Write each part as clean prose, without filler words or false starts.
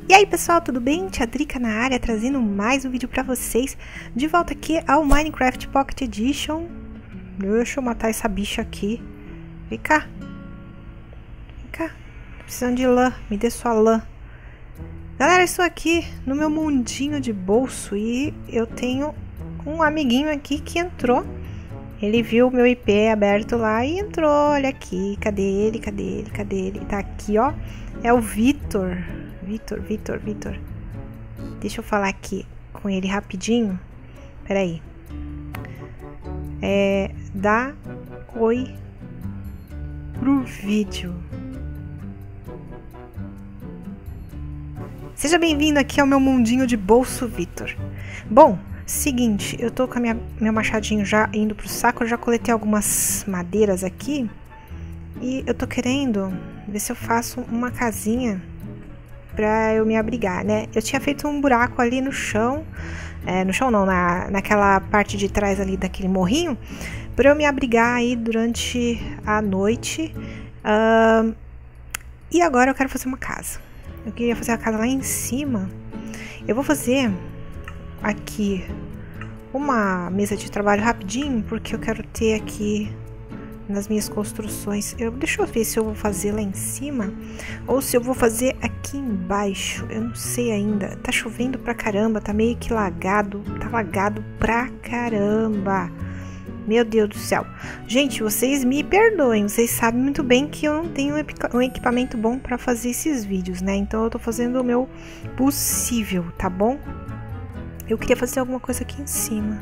E aí pessoal, tudo bem? Tia Drica na área, trazendo mais um vídeo pra vocês. De volta aqui ao Minecraft Pocket Edition. Deixa eu matar essa bicha aqui. Vem cá. Vem cá. Tô precisando de lã, me dê sua lã. Galera, eu estou aqui no meu mundinho de bolso e eu tenho um amiguinho aqui que entrou. Ele viu o meu IP aberto lá e entrou. Olha aqui, cadê ele? Cadê ele? Cadê ele? Tá aqui, ó. É o Vitor. Vitor. Deixa eu falar aqui com ele rapidinho. Peraí. Dá oi pro vídeo. Seja bem-vindo aqui ao meu mundinho de bolso, Vitor. Bom, seguinte, eu tô com meu machadinho já indo pro saco. Eu já coletei algumas madeiras aqui. E eu tô querendo ver se eu faço uma casinha pra eu me abrigar, né? Eu tinha feito um buraco ali no chão. No chão não, naquela parte de trás ali daquele morrinho. Pra eu me abrigar aí durante a noite. E agora eu quero fazer uma casa. Eu queria fazer a casa lá em cima. Eu vou fazer aqui uma mesa de trabalho rapidinho, porque eu quero ter aqui nas minhas construções. Deixa eu ver se eu vou fazer lá em cima ou se eu vou fazer aqui embaixo. Eu não sei ainda. Tá chovendo pra caramba, tá meio que lagado. Tá lagado pra caramba. Meu Deus do céu. Gente, vocês me perdoem. Vocês sabem muito bem que eu não tenho um equipamento bom pra fazer esses vídeos, né? Então eu tô fazendo o meu possível, tá bom? Eu queria fazer alguma coisa aqui em cima.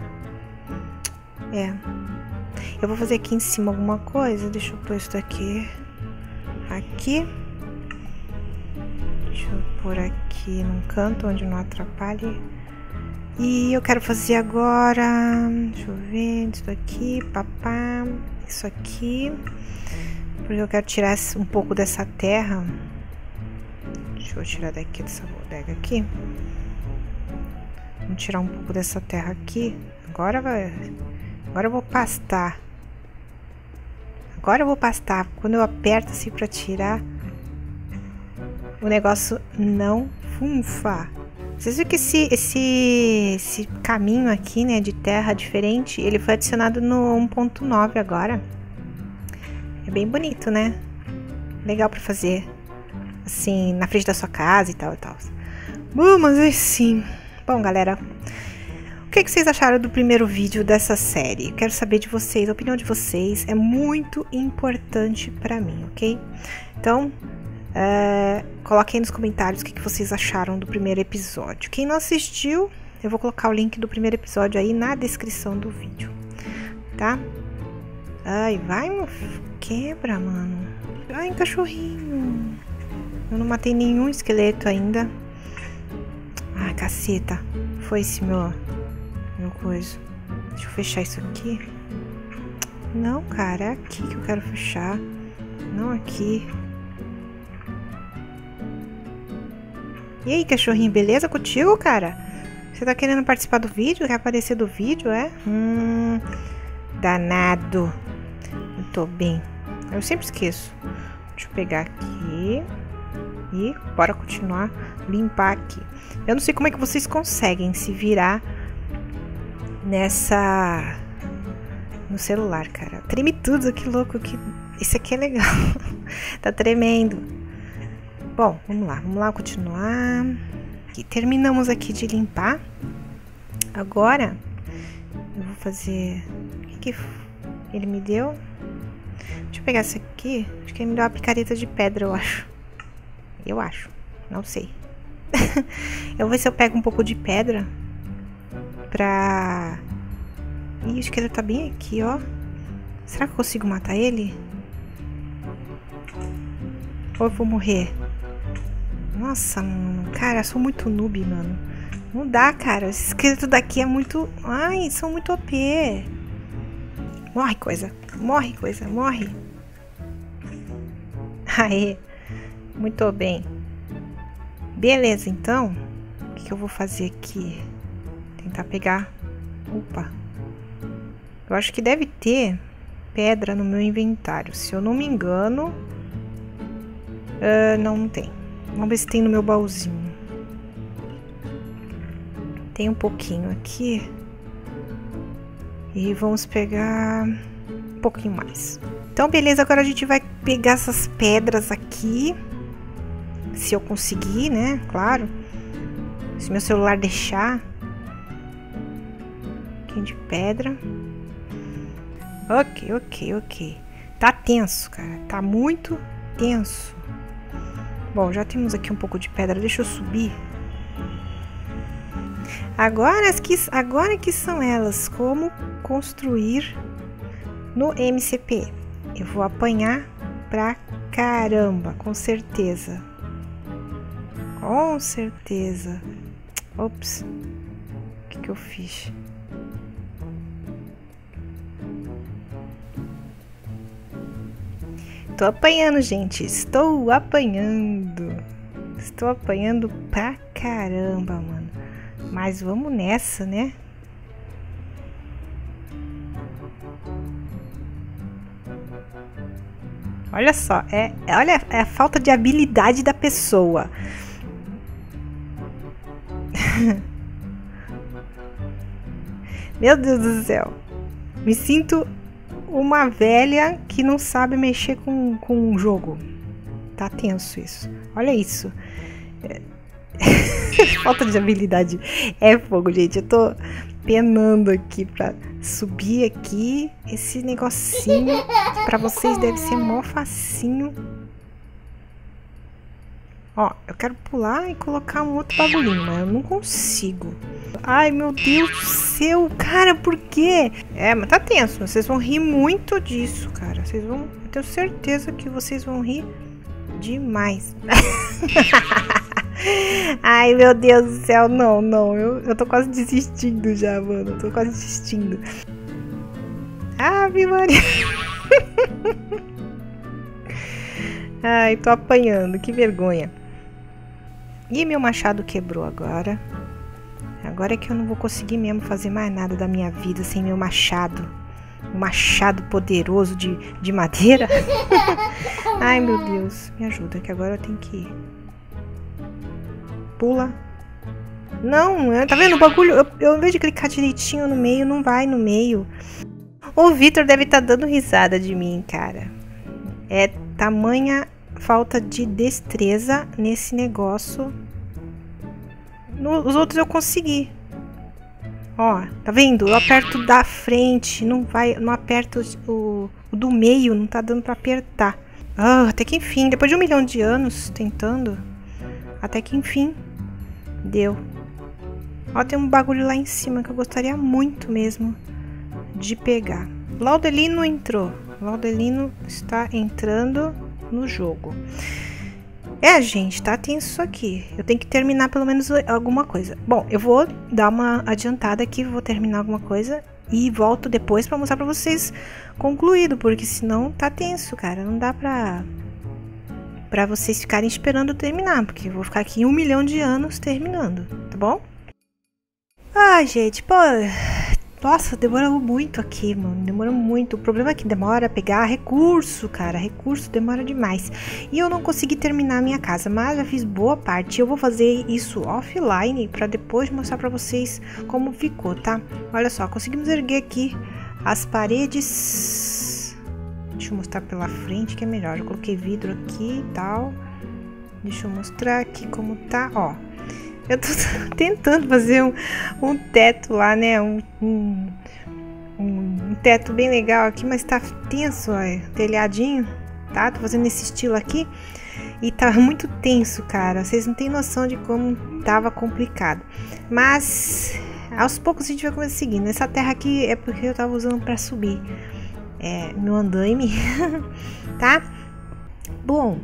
Eu vou fazer aqui em cima alguma coisa. Deixa eu pôr isso daqui. Aqui. Deixa eu pôr aqui num canto onde não atrapalhe. E eu quero fazer agora... Deixa eu ver. Isso aqui. Papá. Isso aqui. Porque eu quero tirar um pouco dessa terra. Deixa eu tirar daqui dessa bodega aqui. Vamos tirar um pouco dessa terra aqui. Agora eu vou pastar. Quando eu aperto assim pra tirar, o negócio não funfa. Vocês viram que esse caminho aqui, né, de terra diferente, ele foi adicionado no 1.9 agora. É bem bonito, né? Legal pra fazer assim, na frente da sua casa e tal e tal. Bom, mas assim... Bom, galera... O que vocês acharam do primeiro vídeo dessa série? Quero saber de vocês, a opinião de vocês é muito importante pra mim, ok? Então, coloquem aí nos comentários o que vocês acharam do primeiro episódio. Quem não assistiu, eu vou colocar o link do primeiro episódio aí na descrição do vídeo, tá? Ai, vai, meu filho. Quebra, mano. Ai, cachorrinho. Eu não matei nenhum esqueleto ainda. Ai, caceta. Foi esse meu coisa. Deixa eu fechar isso aqui. Não, cara, é aqui que eu quero fechar. Não aqui. E aí, cachorrinho, beleza contigo, cara? Você tá querendo participar do vídeo? Quer aparecer do vídeo, é? Danado. Eu tô bem. Eu sempre esqueço. Deixa eu pegar aqui. E bora continuar limpar aqui. Eu não sei como é que vocês conseguem se virar no celular, cara. Treme tudo, que louco. Esse aqui é legal. Tá tremendo. Bom, vamos lá continuar. E terminamos aqui de limpar. Agora eu vou fazer... O que ele me deu? Deixa eu pegar essa aqui. Acho que ele me deu uma picareta de pedra, eu acho. Não sei. Eu vou ver se eu pego um pouco de pedra pra... Ih, o esqueleto tá bem aqui, ó. Será que eu consigo matar ele? Ou eu vou morrer? Nossa, mano. Cara, eu sou muito noob, mano. Não dá, cara. Esse esqueleto daqui é muito... Ai, são muito OP. Morre, coisa. Morre. Aê. Muito bem. Beleza, então. O que eu vou fazer aqui? Tentar pegar... Opa. Eu acho que deve ter pedra no meu inventário. Se eu não me engano... não tem. Vamos ver se tem no meu baúzinho. Tem um pouquinho aqui. E vamos pegar um pouquinho mais. Então, beleza, agora a gente vai pegar essas pedras aqui. Se eu conseguir, né? Claro. Se meu celular deixar. Um pouquinho de pedra. Ok. Tá tenso, cara. Tá muito tenso. Bom, já temos aqui um pouco de pedra. Deixa eu subir. Agora que são elas. Como construir no MCP. Eu vou apanhar pra caramba, com certeza. Com certeza. Ops. O que eu fiz? Tô apanhando, gente. Estou apanhando. Estou apanhando pra caramba, mano. Mas vamos nessa, né? Olha só, olha a falta de habilidade da pessoa. Meu Deus do céu. Me sinto uma velha que não sabe mexer com um jogo. Tá tenso isso. Olha isso. Falta de habilidade é fogo, gente. Eu tô penando aqui pra subir aqui. Esse negocinho que pra vocês deve ser mó facinho. Ó, eu quero pular e colocar um outro bagulhinho, mas eu não consigo. Ai, meu Deus do céu, cara, por quê? É, mas tá tenso. Vocês vão rir muito disso, cara. Vocês vão... Eu tenho certeza que vocês vão rir demais. Ai, meu Deus do céu, não. Eu tô quase desistindo já, mano. Eu tô quase desistindo. Ave Maria. Ai, tô apanhando, que vergonha. E meu machado quebrou agora. Agora é que eu não vou conseguir mesmo fazer mais nada da minha vida sem meu machado. Um machado poderoso de madeira. Ai, meu Deus. Me ajuda, que agora eu tenho que ir. Pula. Não, tá vendo o bagulho? Eu, em vez de clicar direitinho no meio, não vai no meio. O Vitor deve estar dando risada de mim, cara. É tamanha falta de destreza nesse negócio. Os outros eu consegui. Ó, tá vendo? Eu aperto da frente, não aperto o do meio, não tá dando pra apertar. Ah, até que enfim, depois de 1 milhão de anos tentando, até que enfim, deu. Ó, tem um bagulho lá em cima que eu gostaria muito mesmo de pegar. Laudelino entrou. Laudelino está entrando no jogo. É, gente, tá tenso isso aqui. Eu tenho que terminar pelo menos alguma coisa. Bom, eu vou dar uma adiantada aqui, vou terminar alguma coisa e volto depois pra mostrar pra vocês concluído, porque senão tá tenso, cara. Não dá pra vocês ficarem esperando eu terminar, porque eu vou ficar aqui 1 milhão de anos terminando, tá bom? Ai, gente, pô... Nossa, demorou muito aqui, mano. Demorou muito. O problema é que demora a pegar recurso, cara. Recurso demora demais. E eu não consegui terminar a minha casa, mas já fiz boa parte. Eu vou fazer isso offline pra depois mostrar pra vocês como ficou, tá? Olha só, conseguimos erguer aqui as paredes. Deixa eu mostrar pela frente que é melhor. Eu coloquei vidro aqui e tal. Deixa eu mostrar aqui como tá, ó. Eu tô tentando fazer um teto lá, né? Um teto bem legal aqui, mas tá tenso, ó. Telhadinho, tá? Tô fazendo esse estilo aqui e tá muito tenso, cara. Vocês não têm noção de como tava complicado. Mas aos poucos a gente vai conseguindo. Essa terra aqui é porque eu tava usando pra subir meu andaime, tá? Bom,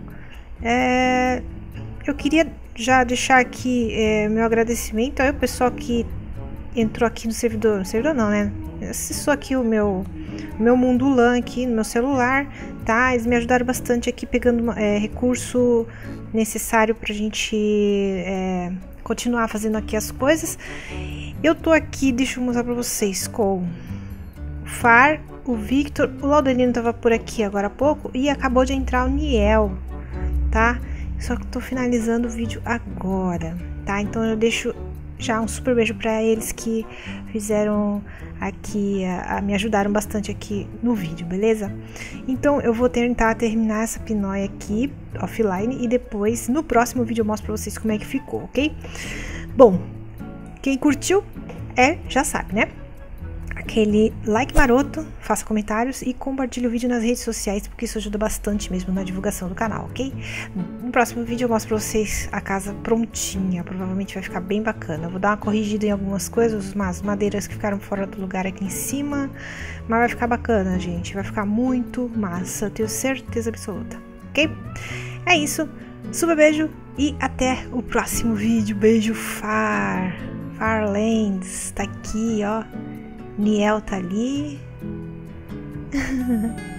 eu queria já deixar aqui meu agradecimento ao pessoal que entrou aqui no servidor. No servidor não, né? Acessou aqui o meu Mundo LAN aqui no meu celular, tá? Eles me ajudaram bastante aqui pegando recurso necessário pra gente continuar fazendo aqui as coisas. Eu tô aqui, deixa eu mostrar pra vocês, com o Far, o Victor, o Laudelino tava por aqui agora há pouco e acabou de entrar o Niel, tá? Só que eu tô finalizando o vídeo agora, tá? Então eu deixo já um super beijo para eles que fizeram aqui, me ajudaram bastante aqui no vídeo, beleza? Então eu vou tentar terminar essa pinóia aqui offline e depois no próximo vídeo eu mostro para vocês como é que ficou, ok? Bom, quem curtiu já sabe, né? Aquele like maroto, faça comentários e compartilhe o vídeo nas redes sociais, porque isso ajuda bastante mesmo na divulgação do canal, ok? No próximo vídeo eu mostro pra vocês a casa prontinha, provavelmente vai ficar bem bacana. Eu vou dar uma corrigida em algumas coisas, umas madeiras que ficaram fora do lugar aqui em cima, mas vai ficar bacana, gente, vai ficar muito massa, eu tenho certeza absoluta, ok? É isso, super beijo e até o próximo vídeo. Beijo, Farlands, tá aqui, ó. Niel tá ali.